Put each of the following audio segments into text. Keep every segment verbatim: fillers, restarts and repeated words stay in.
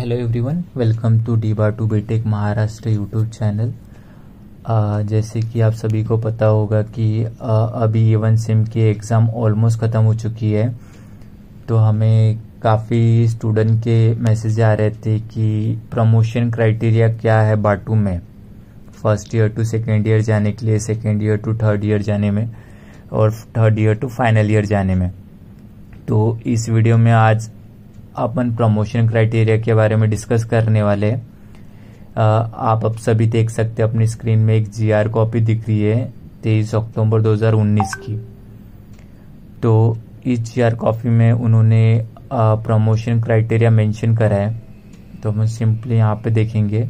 Hello everyone, welcome to D bar to BTech Maharashtra YouTube channel. जैसे कि आप सभी को पता होगा कि uh, अभी ए वन सेम की एग्ज़ाम ऑलमोस्ट ख़त्म हो चुकी है। तो हमें काफ़ी स्टूडेंट के मैसेज आ रहे थे कि प्रमोशन क्राइटेरिया क्या है बाटू में, first year to second year जाने के लिए, second year to third year जाने में और third year to final year जाने में। तो इस वीडियो में आज अपन प्रमोशन क्राइटेरिया के बारे में डिस्कस करने वाले हैं। आप अब सभी देख सकते हैं अपनी स्क्रीन में एक जीआर कॉपी दिख रही है तेईस अक्टूबर दो हज़ार उन्नीस की। तो इस जीआर कॉपी में उन्होंने प्रमोशन क्राइटेरिया मेंशन करा है। तो हम सिंपली यहाँ पे देखेंगे,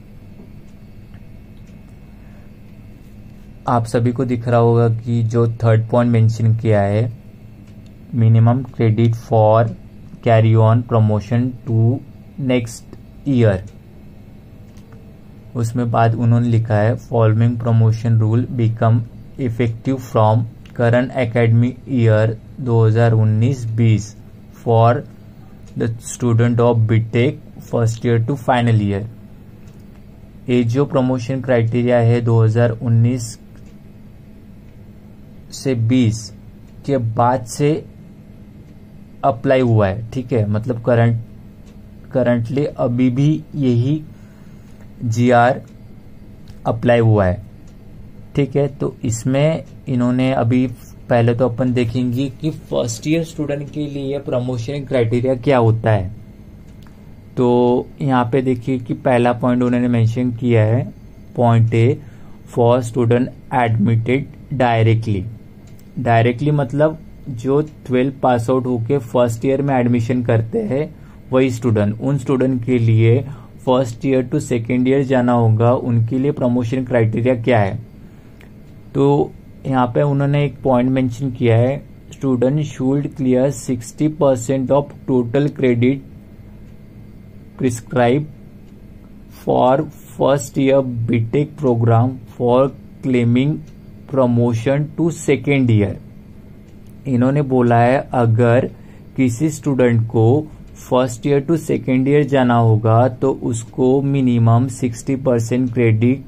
आप सभी को दिख रहा होगा कि जो थर्ड पॉइंट मेंशन किया है, minimum credit for carry on promotion to next year, उसमें बाद उन्होंने लिखा है following promotion rule become effective from current academic year दो हज़ार उन्नीस बीस for the student of BTech first year to final year. ये जो प्रमोशन क्राइटेरिया है दो हज़ार उन्नीस से बीस के बाद से अप्लाई हुआ है, ठीक है। मतलब करंट करंटली अभी भी यही जीआर अप्लाई हुआ है, ठीक है। तो इसमें इन्होंने अभी पहले तो अपन देखेंगे कि फर्स्ट ईयर स्टूडेंट के लिए प्रमोशन क्राइटेरिया क्या होता है। तो यहाँ पे देखिए कि पहला पॉइंट उन्होंने मेंशन किया है, point A, for student admitted directly. Directly मतलब जो ट्वेल्व पास आउट होके फर्स्ट ईयर में एडमिशन करते हैं वही स्टूडेंट, उन स्टूडेंट के लिए first year to second year जाना होगा, उनके लिए प्रमोशन क्राइटेरिया क्या है। तो यहाँ पे उन्होंने एक पॉइंट मेंशन किया है, student should clear sixty percent of total credit prescribe for first year BTech program for claiming promotion to second year. इन्होंने बोला है अगर किसी स्टूडेंट को first year to second year जाना होगा तो उसको minimum sixty percent credit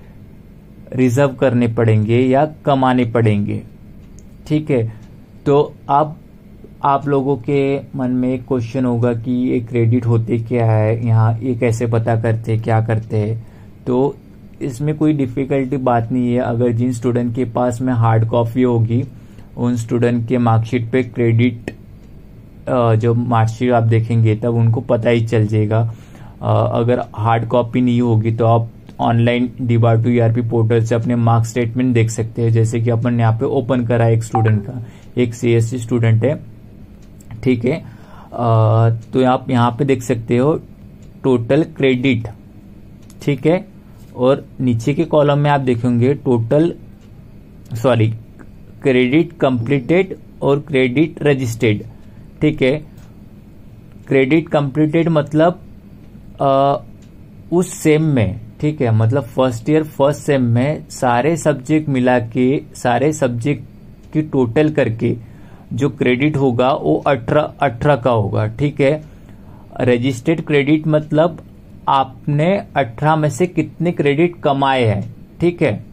reserve करने पड़ेंगे या कमाने पड़ेंगे, ठीक है। तो अब आप लोगों के मन में एक क्वेश्चन होगा कि ये क्रेडिट होते क्या है, यहाँ ये कैसे पता करते, क्या करते हैं। तो इसमें कोई डिफिकल्टी बात नहीं है। अगर जिन स्टूडेंट के पास में हार्ड कॉपी होगी उन स्टूडेंट के मार्कशीट पे क्रेडिट, जो मार्कशीट आप देखेंगे तब उनको पता ही चल जाएगा। अगर हार्ड कॉपी नहीं होगी तो आप online D bar to ERP portal से अपने मार्क्स स्टेटमेंट देख सकते हैं। जैसे कि अपन यहाँ पे ओपन करा है एक स्टूडेंट का, एक सीएससी स्टूडेंट है, ठीक है। तो आप यहाँ पे देख सकते हो टोटल क्रेडिट, ठीक है। और नीचे के कॉलम में आप देखेंगे टोटल सॉरी क्रेडिट कंप्लीटेड और क्रेडिट रजिस्टर्ड, ठीक है। क्रेडिट कंप्लीटेड मतलब आ, उस सेम में, ठीक है, मतलब फर्स्ट ईयर फर्स्ट सेम में सारे सब्जेक्ट मिला के, सारे सब्जेक्ट की टोटल करके जो क्रेडिट होगा वो अठारह अठारह का होगा, ठीक है। रजिस्टर्ड क्रेडिट मतलब आपने अठारह में से कितने क्रेडिट कमाए हैं, ठीक है।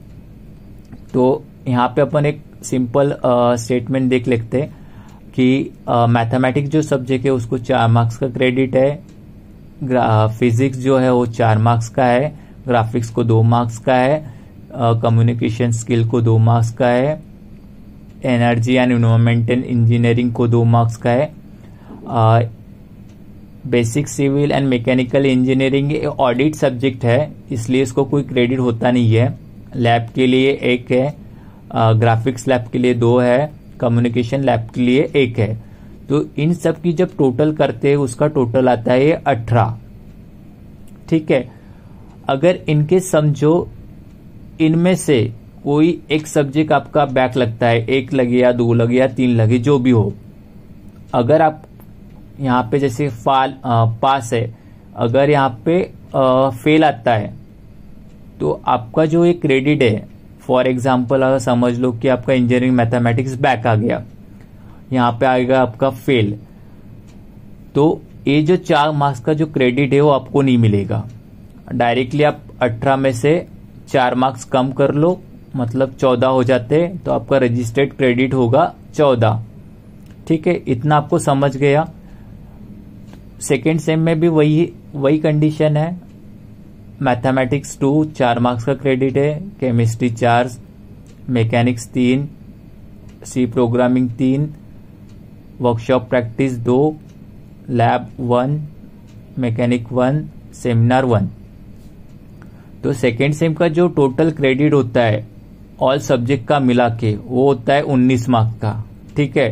तो यहाँ पे अपन एक सिंपल स्टेटमेंट देख लेते हैं कि मैथमेटिक्स जो सब्जेक्ट है उसको चार मार्क्स का क्रेडिट है, फिजिक्स जो है वो चार मार्क्स का है, ग्राफिक्स को दो मार्क्स का है, कम्युनिकेशन स्किल को दो मार्क्स का है, एनर्जी एंड एनवायरमेंटल इंजीनियरिंग को दो मार्क्स का है, basic civil and mechanical engineering audit subject है इसलिए इसको कोई क्रेडिट होता नहीं है। लैब के लिए एक है, ग्राफिक्स लैब के लिए दो है, कम्युनिकेशन लैब के लिए एक है। तो इन सब की जब टोटल करते हैं उसका टोटल आता है अठारह, ठीक है। अगर इनके समझो इनमें से कोई एक सब्जेक्ट आपका बैक लगता है, एक लगे या दो लगे या तीन लगे, जो भी हो, अगर आप यहाँ पे जैसे फाल आ, पास है, अगर यहाँ पे आ, फेल आता है तो आपका जो एक क्रेडिट है, फॉर एग्जाम्पल अगर समझ लो कि आपका इंजीनियरिंग मैथमेटिक्स बैक आ गया, यहाँ पे आएगा आपका फेल, तो ये जो चार मार्क्स का जो क्रेडिट है वो आपको नहीं मिलेगा। डायरेक्टली आप अठारह में से चार मार्क्स कम कर लो, मतलब चौदह हो जाते, तो आपका रजिस्टर्ड क्रेडिट होगा चौदह। ठीक है, इतना आपको समझ गया। सेकेंड सेम में भी वही वही कंडीशन है। मैथमेटिक्स टू चार मार्क्स का क्रेडिट है, केमिस्ट्री चार, मैकेनिक्स तीन, सी प्रोग्रामिंग तीन, वर्कशॉप प्रैक्टिस दो, lab one, mechanic one, seminar one. तो सेकेंड सेम का जो टोटल क्रेडिट होता है ऑल सब्जेक्ट का मिला के वो होता है उन्नीस मार्क्स का। ठीक है,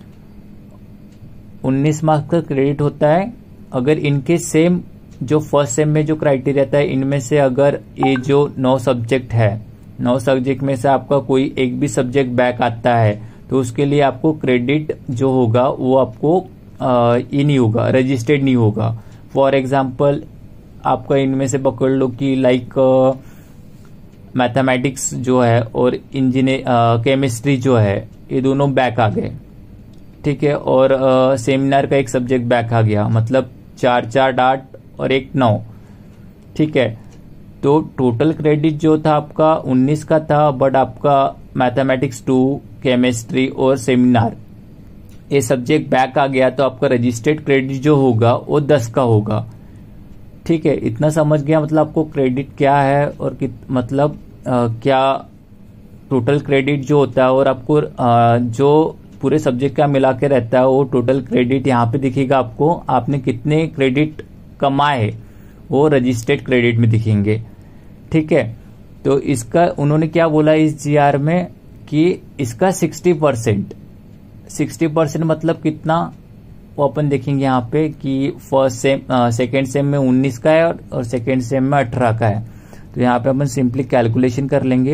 उन्नीस मार्क्स का क्रेडिट होता है। अगर इनके सेम जो फर्स्ट सेम में जो क्राइटेरिया था, इनमें से अगर ये जो नौ सब्जेक्ट है, नौ सब्जेक्ट में से आपका कोई एक भी सब्जेक्ट बैक आता है, तो उसके लिए आपको क्रेडिट जो होगा वो आपको ये नहीं होगा, रजिस्टर्ड नहीं होगा। फॉर एग्जाम्पल आपका इनमें से पकड़ लो कि लाइक मैथमेटिक्स जो है और इंजीनियर केमिस्ट्री जो है, ये दोनों बैक आ गए। ठीक है, और सेमिनार का एक सब्जेक्ट बैक आ गया, मतलब चार चार आठ और एक नौ। ठीक है, तो टोटल क्रेडिट जो था आपका उन्नीस का था, बट आपका मैथमेटिक्स टू, केमिस्ट्री और सेमिनार ये सब्जेक्ट बैक आ गया, तो आपका रजिस्टर्ड क्रेडिट जो होगा वो दस का होगा। ठीक है, इतना समझ गया, मतलब आपको क्रेडिट क्या है और कि, मतलब आ, क्या टोटल क्रेडिट जो होता है और आपको आ, जो पूरे सब्जेक्ट का मिला के रहता है वो टोटल क्रेडिट यहाँ पे दिखेगा आपको। आपने कितने क्रेडिट कमाए वो रजिस्टर्ड क्रेडिट में दिखेंगे। ठीक है, तो इसका उन्होंने क्या बोला इस जीआर में कि इसका सिक्सटी परसेंट सिक्सटी परसेंट मतलब कितना, वो अपन देखेंगे यहाँ पे कि फर्स्ट सेम सेकेंड सेम में उन्नीस का है और सेकेंड सेम में अठारह का है। तो यहाँ पे अपन सिंपली कैलकुलेशन कर लेंगे,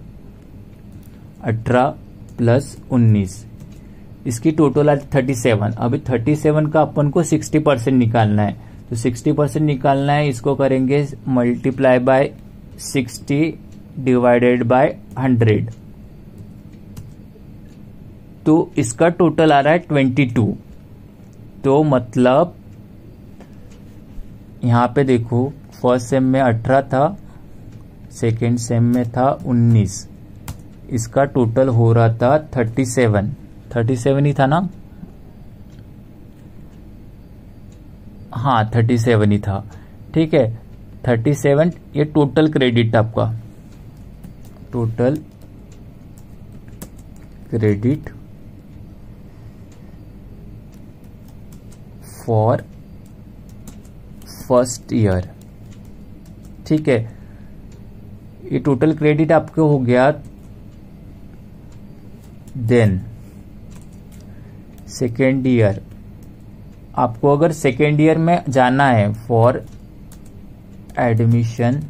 अठारह प्लस उन्नीस, इसकी टोटल आज थर्टी सेवन। अभी थर्टी सेवन का अपन को सिक्सटी परसेंट निकालना है, तो सिक्सटी परसेंट निकालना है, इसको करेंगे multiply by sixty divided by hundred, तो इसका टोटल आ रहा है ट्वेंटी टू। तो मतलब यहां पे देखो, फर्स्ट सेम में अठारह था, सेकेंड सेम में था उन्नीस, इसका टोटल हो रहा था थर्टी सेवन। थर्टी सेवन ही था ना, हाँ थर्टी सेवन ही था। ठीक है, थर्टी सेवन ये टोटल क्रेडिट आपका, total credit for first year. ठीक है, ये टोटल क्रेडिट आपको हो गया। देन सेकेंड ईयर, आपको अगर सेकेंड ईयर में जाना है फॉर एडमिशन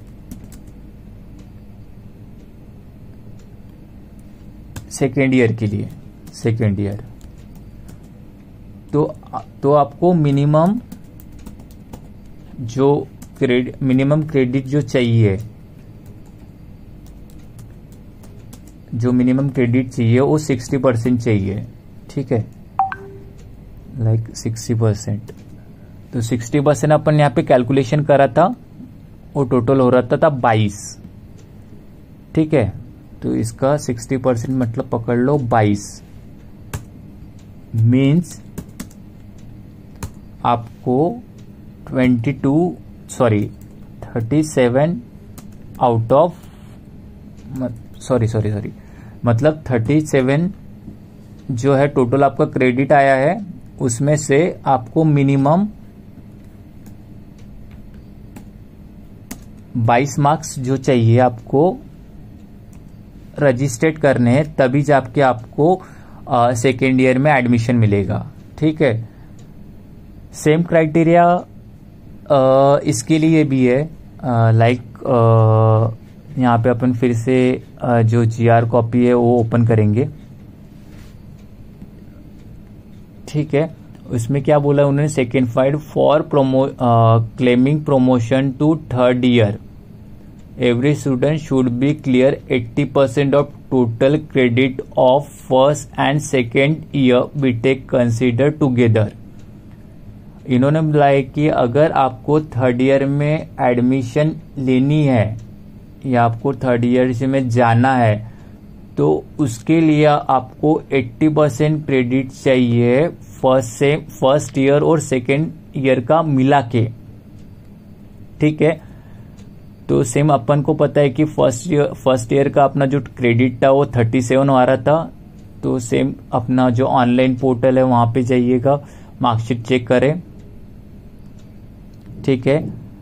सेकेंड ईयर के लिए, सेकेंड ईयर तो तो आपको मिनिमम जो क्रेडिट मिनिमम क्रेडिट जो चाहिए, जो मिनिमम क्रेडिट चाहिए वो सिक्सटी परसेंट चाहिए। ठीक है, लाइक सिक्सटी परसेंट, तो सिक्सटी परसेंट अपन यहाँ पे कैलकुलेशन करा था, वो टोटल हो रहा था, था बाईस। ठीक है, तो इसका सिक्सटी परसेंट मतलब पकड़ लो बाईस, मीन्स आपको twenty two sorry thirty seven out of sorry sorry sorry मतलब थर्टी सेवन जो है टोटल आपका क्रेडिट आया है, उसमें से आपको मिनिमम बाईस मार्क्स जो चाहिए आपको रजिस्टर्ड करने हैं, तभी जाके आपको सेकेंड ईयर में एडमिशन मिलेगा। ठीक है, सेम क्राइटेरिया इसके लिए भी है। लाइक यहाँ पे अपन फिर से आ, जो जीआर कॉपी है वो ओपन करेंगे। ठीक है, उसमें क्या बोला उन्होंने, सेकेंड फाइड for promo claiming promotion to third year every student should be clear eighty percent of total credit of first and second year B Tech considered together. इन्होंने बोला है कि अगर आपको थर्ड ईयर में एडमिशन लेनी है या आपको थर्ड ईयर में जाना है तो उसके लिए आपको अस्सी परसेंट क्रेडिट चाहिए फर्स्ट से फर्स्ट ईयर और सेकेंड ईयर का मिला के। ठीक है, तो सेम अपन को पता है कि फर्स्ट ईयर फर्स्ट ईयर का अपना जो क्रेडिट था वो थर्टी सेवन आ रहा था। तो सेम अपना जो ऑनलाइन पोर्टल है वहां पे जाइएगा, मार्कशीट चेक करें। ठीक है,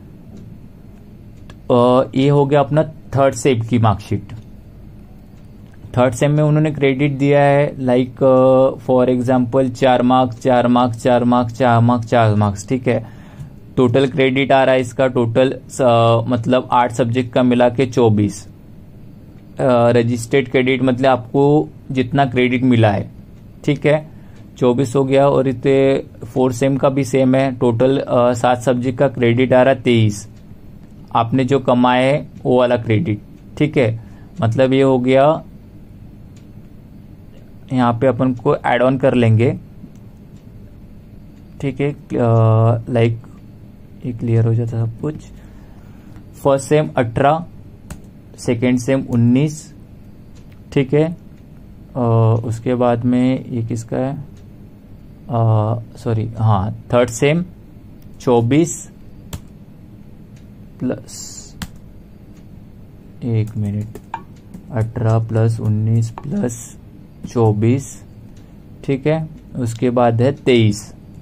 ये हो गया अपना थर्ड सेम की मार्कशीट। थर्ड सेम में उन्होंने क्रेडिट दिया है लाइक फॉर एग्जांपल चार मार्क्स चार मार्क्स चार मार्क्स चार मार्क्स चार मार्क्स। ठीक है, टोटल क्रेडिट आ रहा है इसका टोटल uh, मतलब आठ सब्जेक्ट का मिला के चौबीस। रजिस्टर्ड क्रेडिट मतलब आपको जितना क्रेडिट मिला है। ठीक है, चौबीस हो गया। और इतने फोर सेम का भी सेम है, टोटल सात सब्जेक्ट का क्रेडिट आ रहा है तेईस। आपने जो कमाए है वो वाला क्रेडिट। ठीक है, मतलब ये हो गया, यहाँ पे अपन को ऐड ऑन कर लेंगे। ठीक है, लाइक ये क्लियर हो जाता सब कुछ। फर्स्ट सेम अठारह, सेकेंड सेम उन्नीस। ठीक है, uh, उसके बाद में ये किसका है, सॉरी uh, हाँ थर्ड सेम चौबीस प्लस एक मिनट अठारह प्लस उन्नीस प्लस चौबीस। ठीक है, उसके बाद है तेईस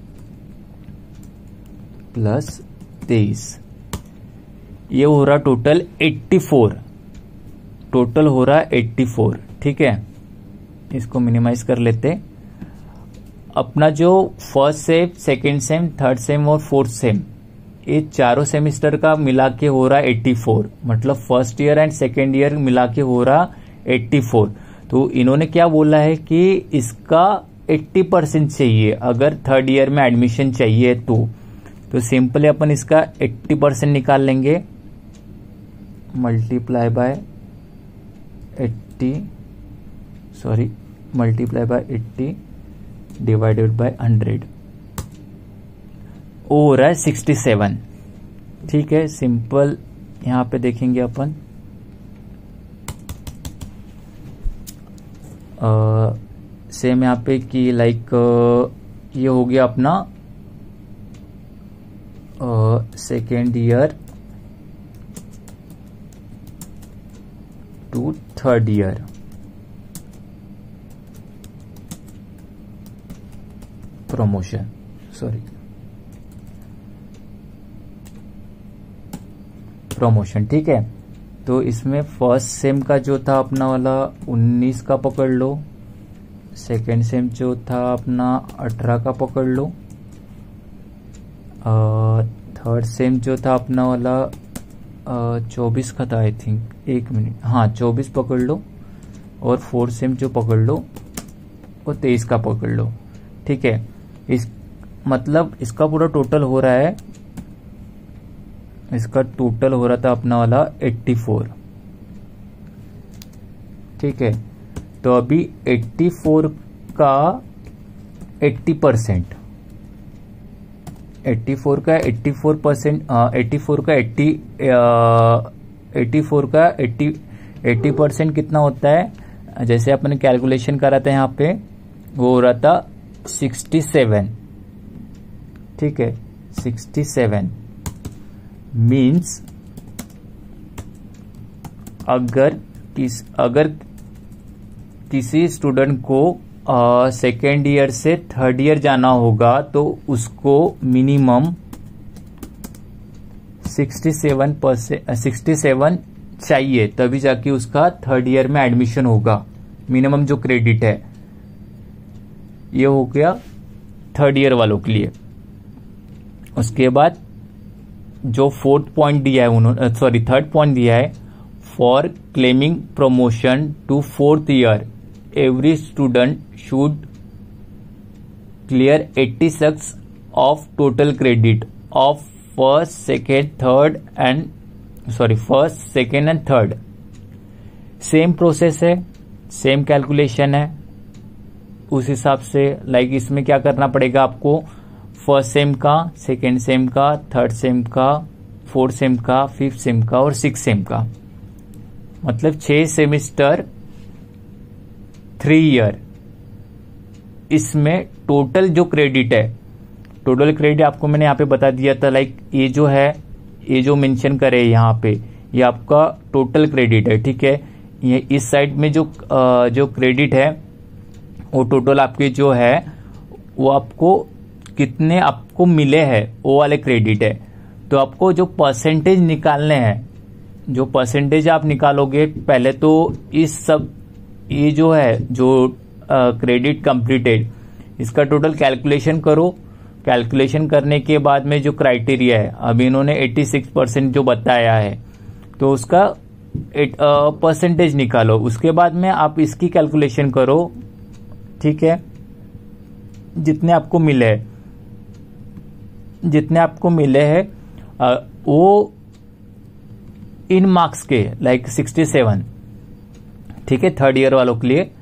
प्लस तेईस, ये हो रहा टोटल चौरासी। टोटल हो रहा है चौरासी। ठीक है, इसको मिनिमाइज कर लेते। अपना जो first sem second sem third sem और फोर्थ सेम ये चारों सेमेस्टर का मिला के हो रहा है चौरासी, मतलब first year and second year मिला के हो रहा चौरासी। तो इन्होंने क्या बोला है कि इसका अस्सी परसेंट चाहिए अगर थर्ड ईयर में एडमिशन चाहिए तो तो सिंपली अपन इसका अस्सी परसेंट निकाल लेंगे, मल्टीप्लाई बाय अस्सी सॉरी मल्टीप्लाई बाय अस्सी डिवाइडेड बाय हंड्रेड, वो हो रहा है सिक्सटी सेवन। ठीक है, सिंपल यहां पे देखेंगे अपन सेम यहाँ पे कि लाइक ये हो गया अपना second year to third year. Promotion sorry promotion. ठीक है, तो इसमें फर्स्ट सेम का जो था अपना वाला उन्नीस का पकड़ लो, सेकेंड सेम जो था अपना अठारह का पकड़ लो, थर्ड सेम जो था अपना वाला चौबीस का था आई थिंक, एक मिनट हाँ चौबीस पकड़ लो, और फोर्थ सेम जो पकड़ लो वो तेईस का पकड़ लो। ठीक है, इस मतलब इसका पूरा टोटल हो रहा है, इसका टोटल हो रहा था अपना वाला चौरासी। ठीक है, तो अभी चौरासी का अस्सी परसेंट चौरासी का चौरासी परसेंट चौरासी का अस्सी चौरासी का अस्सी अस्सी परसेंट कितना होता है, जैसे अपने कैलकुलेशन करा था यहाँ पे वो हो रहा था सिक्सटी सेवन। ठीक है, सिक्सटी सेवन मीन्स अगर किस अगर किसी स्टूडेंट को सेकेंड ईयर से थर्ड ईयर जाना होगा तो उसको minimum sixty seven percent sixty seven चाहिए, तभी जाके उसका थर्ड ईयर में एडमिशन होगा। मिनिमम जो क्रेडिट है ये हो गया थर्ड ईयर वालों के लिए। उसके बाद जो फोर्थ पॉइंट दिया है उन्होंने, सॉरी थर्ड पॉइंट दिया है, for claiming promotion to fourth year every student should clear eighty six of total credit of first second third and sorry first second and third. Same process है, same calculation है। उस हिसाब से like इसमें क्या करना पड़ेगा आपको, फर्स्ट सेम का, सेकेंड सेम का, थर्ड सेम का, फोर्थ सेम का, फिफ्थ सेम का और सिक्स सेम का, मतलब छह सेमिस्टर थ्री ईयर। इसमें टोटल जो क्रेडिट है, टोटल क्रेडिट आपको मैंने यहाँ पे बता दिया था, लाइक ये जो है, ये जो मेंशन करे यहाँ पे, ये आपका टोटल क्रेडिट है, ठीक है। ये इस साइड में जो जो क्रेडिट है वो टोटल आपके जो है वो आपको कितने आपको मिले हैं वो वाले क्रेडिट है। तो आपको जो परसेंटेज निकालने हैं, जो परसेंटेज आप निकालोगे पहले तो इस सब, ये जो है जो क्रेडिट कंप्लीटेड, इसका टोटल कैलकुलेशन करो। कैलकुलेशन करने के बाद में जो क्राइटेरिया है, अभी इन्होंने छियासी परसेंट जो बताया है, तो उसका परसेंटेज निकालो। उसके बाद में आप इसकी कैलकुलेशन करो, ठीक है। जितने आपको मिले हैं, जितने आपको मिले हैं वो इन मार्क्स के, लाइक सिक्सटी सेवन, ठीक है, थर्ड ईयर वालों के लिए,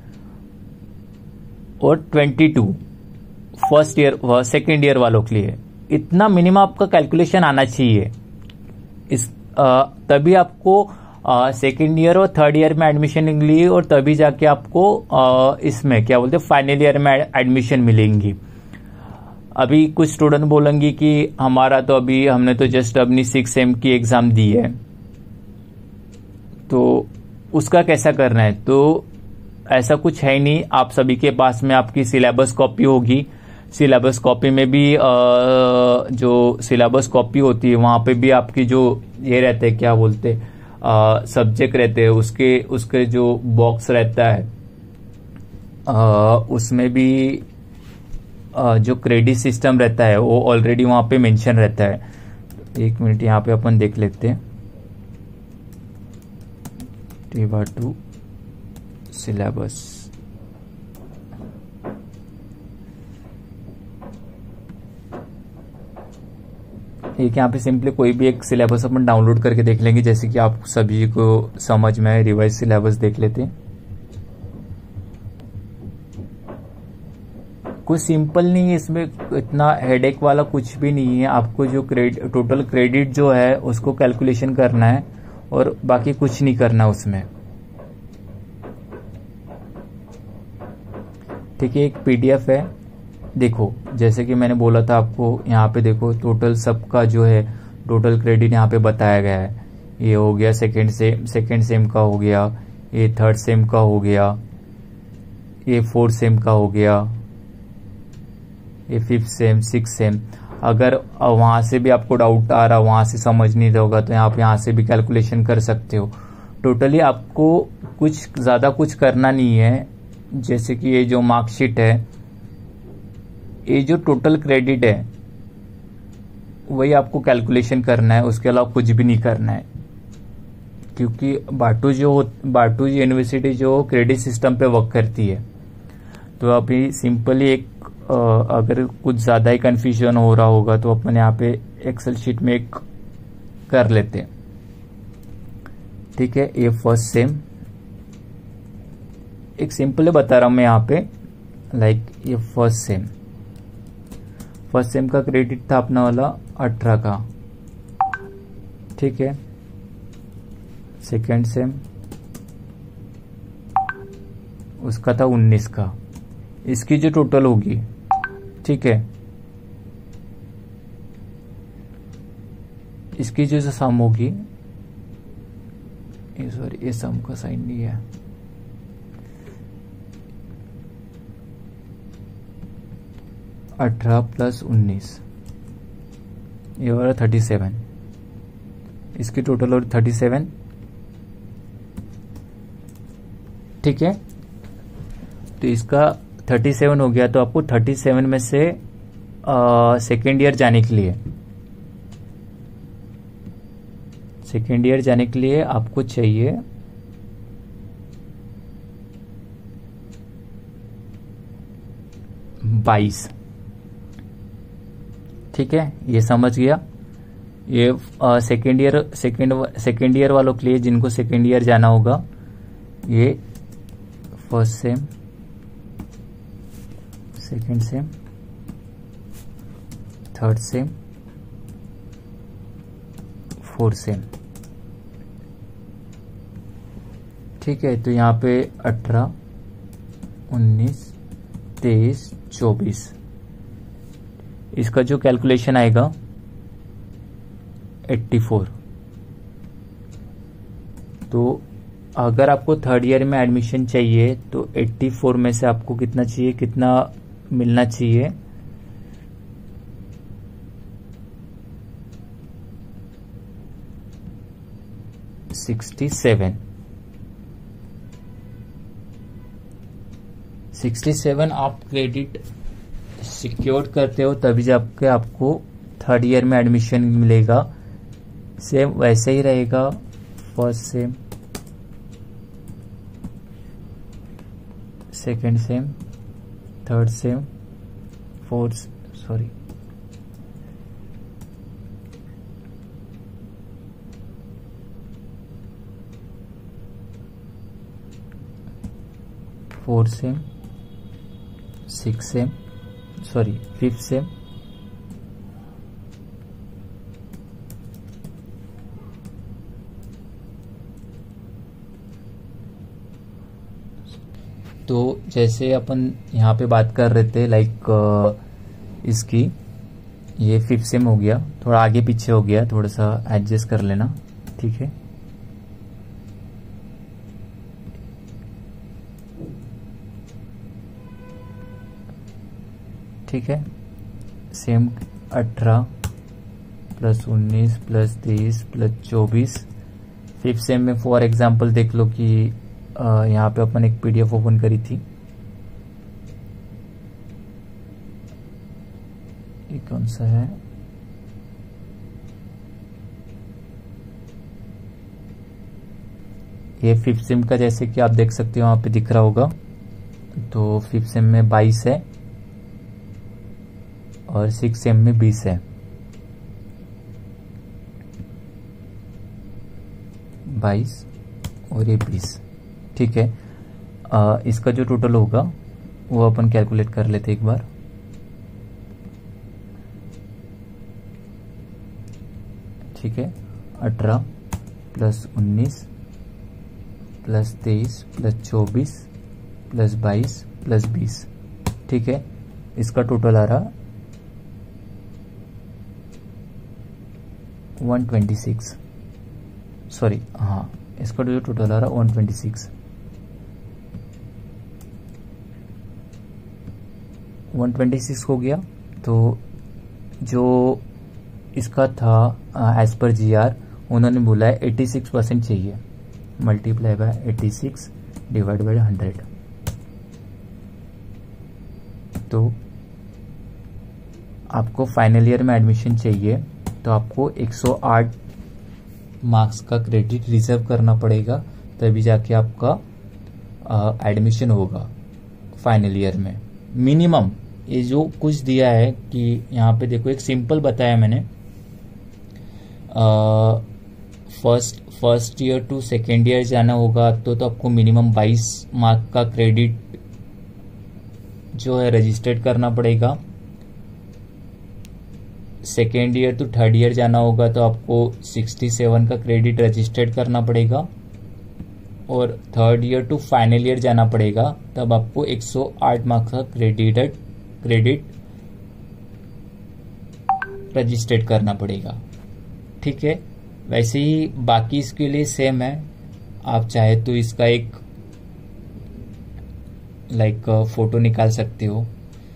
और twenty two first year second year वालों के लिए। इतना मिनिमम आपका कैलकुलेशन आना चाहिए, इस आ, तभी आपको सेकेंड ईयर और थर्ड ईयर में एडमिशन मिलेगी, और तभी जाके आपको आ, इसमें क्या बोलते हैं फाइनल ईयर में एडमिशन मिलेंगी। अभी कुछ स्टूडेंट बोलेंगे कि हमारा तो अभी, हमने तो जस्ट अपनी सिक्स सेम की एग्जाम दी है, तो उसका कैसा करना है। तो ऐसा कुछ है नहीं, आप सभी के पास में आपकी सिलेबस कॉपी होगी। सिलेबस कॉपी में भी जो सिलेबस कॉपी होती है वहां पे भी आपकी जो ये रहते हैं, क्या बोलते सब्जेक्ट रहते हैं, उसके उसके जो बॉक्स रहता है आ, उसमें भी आ, जो क्रेडिट सिस्टम रहता है वो ऑलरेडी वहां पे मेंशन रहता है। एक मिनट यहाँ पे अपन देख लेते हैं, टीवा टू सिलेबस। एक यहाँ पे सिंपली कोई भी एक सिलेबस अपन डाउनलोड करके देख लेंगे, जैसे कि आप सभी को समझ में आए। रिवाइज सिलेबस देख लेते हैं। कुछ सिंपल नहीं है इसमें, इतना हेडेक वाला कुछ भी नहीं है। आपको जो क्रेडिट, टोटल क्रेडिट जो है उसको कैलकुलेशन करना है और बाकी कुछ नहीं करना उसमें, ठीक है। एक पीडीएफ है, देखो जैसे कि मैंने बोला था आपको, यहाँ पे देखो टोटल सबका जो है टोटल क्रेडिट यहाँ पे बताया गया है। ये हो गया सेकेंड सेम, सेकेंड सेम का हो गया, ये थर्ड सेम का हो गया, ये फोर्थ सेम का हो गया, ये फिफ्थ सेम, सिक्स सेम। अगर वहां से भी आपको डाउट आ रहा, वहां से समझ नहीं होगा, तो आप यहाँ से भी कैलकुलेशन कर सकते हो। टोटली आपको कुछ ज्यादा कुछ करना नहीं है। जैसे कि ये जो मार्कशीट है, ये जो टोटल क्रेडिट है वही आपको कैलकुलेशन करना है, उसके अलावा कुछ भी नहीं करना है। क्योंकि बाटू जो बाटू यूनिवर्सिटी जो क्रेडिट सिस्टम पे वर्क करती है, तो अभी सिंपली एक आ, अगर कुछ ज्यादा ही कंफ्यूजन हो रहा होगा तो अपन यहाँ पे एक्सेल शीट में एक कर लेते हैं, ठीक है। ये फर्स्ट सेम, एक सिंपल बता रहा हूं मैं यहाँ पे, लाइक ये फर्स्ट सेम, फर्स्ट सेम का क्रेडिट था अपना वाला अठारह का, ठीक है। सेकेंड सेम उसका था उन्नीस का। इसकी जो टोटल होगी, ठीक है, इसकी जो सम होगी, सॉरी ये सम का साइन नहीं है, अठारह प्लस उन्नीस, ये हो रहा थर्टी सेवन। इसकी टोटल और थर्टी सेवन, ठीक है। तो इसका थर्टी सेवन हो गया, तो आपको थर्टी सेवन में से सेकेंड ईयर जाने के लिए सेकेंड ईयर जाने के लिए आपको चाहिए बाईस, ठीक है। ये समझ गया। ये second year second second year वालों के लिए, जिनको सेकेंड ईयर जाना होगा, ये first sem, second sem, third sem, fourth sem. ठीक है, तो यहाँ पे अठारह, उन्नीस, तेईस, चौबीस, इसका जो कैलकुलेशन आएगा चौरासी। तो अगर आपको थर्ड ईयर में एडमिशन चाहिए तो चौरासी में से आपको कितना चाहिए, कितना मिलना चाहिए, सिक्सटी सेवन। सिक्सटी सेवन आप क्रेडिट सिक्योर करते हो तभी जाके आपको थर्ड ईयर में एडमिशन मिलेगा। सेम वैसे ही रहेगा, first sem, second sem, third sem, fourth, sorry fourth sem, six sem, sorry fifth sem, तो जैसे अपन यहाँ पे बात कर रहे थे लाइक इसकी, ये फिफ्थ सेम हो गया, थोड़ा आगे पीछे हो गया, थोड़ा सा एडजस्ट कर लेना, ठीक है। ठीक है, सेम अठारह प्लस उन्नीस प्लस तेईस प्लस चौबीस। फिफ्थ सेम में फॉर एग्जांपल देख लो कि यहाँ पे अपन एक पीडीएफ ओपन करी थी, ये कौन सा है, ये फिफ्थ सेम का, जैसे कि आप देख सकते हो वहां पे दिख रहा होगा। तो फिफ्थ सेम में बाईस है और सिक्स सेम में बीस है, बाईस और ये बीस। ठीक है, आ, इसका जो टोटल होगा वो अपन कैलकुलेट कर लेते एक बार। ठीक है, अठारह प्लस उन्नीस प्लस तेईस प्लस चौबीस प्लस बाईस प्लस बीस। ठीक है, इसका टोटल आ रहा वन ट्वेंटी सिक्स, सॉरी हाँ, इसका जो टोटल आ रहा one twenty six, one twenty six हो गया। तो जो इसका था एज पर जी आर, उन्होंने बोला है एटी सिक्स परसेंट चाहिए, multiply by eighty six divide by hundred. तो आपको फाइनल ईयर में एडमिशन चाहिए तो आपको एक सौ आठ मार्क्स का क्रेडिट रिजर्व करना पड़ेगा, तभी जाके आपका एडमिशन होगा फाइनल ईयर में मिनिमम। ये जो कुछ दिया है कि यहाँ पे देखो, एक सिंपल बताया मैंने, first first year to second year जाना होगा तो तो आपको मिनिमम बाईस मार्क का क्रेडिट जो है रजिस्टर्ड करना पड़ेगा। Second year to third year जाना होगा तो आपको सिक्सटी सेवन का क्रेडिट रजिस्टर्ड करना पड़ेगा, और third year to final year जाना पड़ेगा तब आपको एक सौ आठ मार्क्स का क्रेडिट क्रेडिट रजिस्टर्ड करना पड़ेगा। ठीक है, वैसे ही बाकी इसके लिए सेम है। आप चाहे तो इसका एक लाइक फोटो निकाल सकते हो,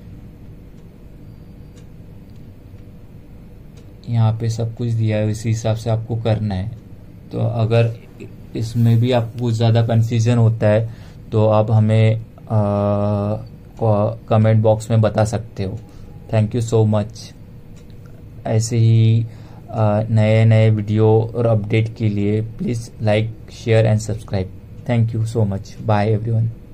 यहाँ पे सब कुछ दिया है, इसी हिसाब से आपको करना है। तो अगर इसमें भी आपको कुछ ज़्यादा कंफ्यूजन होता है तो आप हमें कमेंट बॉक्स में बता सकते हो। Thank you so much. ऐसे ही नए नए वीडियो और अपडेट के लिए please like, share and subscribe. Thank you so much. Bye everyone.